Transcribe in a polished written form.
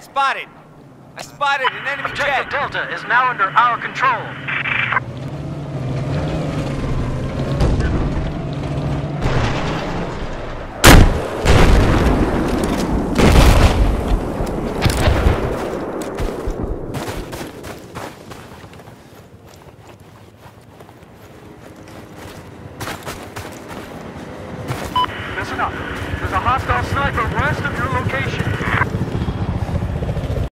spotted. I spotted an enemy Objective jet. Delta is now under our control. Listen up. There's a hostile sniper west of your location.